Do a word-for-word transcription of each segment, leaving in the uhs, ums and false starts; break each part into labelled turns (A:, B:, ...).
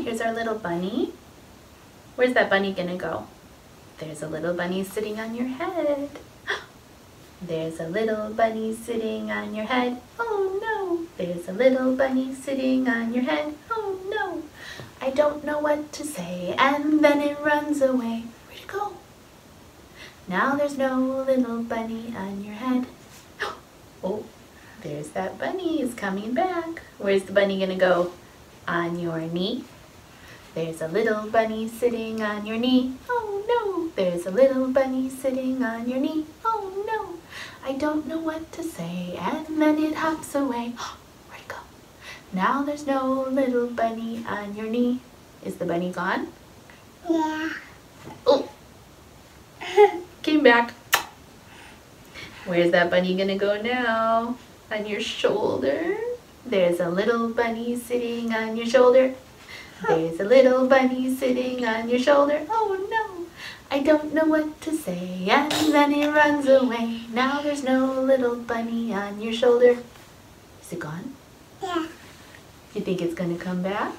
A: Here's our little bunny. Where's that bunny gonna go? There's a little bunny sitting on your head. There's a little bunny sitting on your head. Oh no! There's a little bunny sitting on your head. Oh no! I don't know what to say, and then it runs away. Where'd it go? Now there's no little bunny on your head. Oh, there's that bunny. It's coming back. Where's the bunny gonna go? On your knee. There's a little bunny sitting on your knee. Oh no! There's a little bunny sitting on your knee. Oh no! I don't know what to say, and then it hops away. Where'd it go? Now there's no little bunny on your knee. Is the bunny gone?
B: Yeah.
A: Oh! Came back. Where's that bunny gonna go now? On your shoulder. There's a little bunny sitting on your shoulder. There's a little bunny sitting on your shoulder. Oh no! I don't know what to say, and then it runs away. Now there's no little bunny on your shoulder. Is it gone?
B: Yeah.
A: You think it's gonna come back?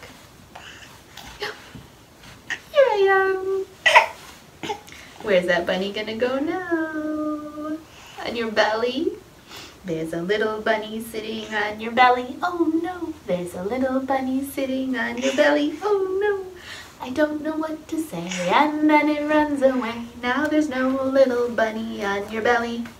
A: Here I am. Where's that bunny gonna go now? On your belly? There's a little bunny sitting on your belly. Oh no! There's a little bunny sitting on your belly. Oh no! I don't know what to say, and then it runs away. Now there's no little bunny on your belly.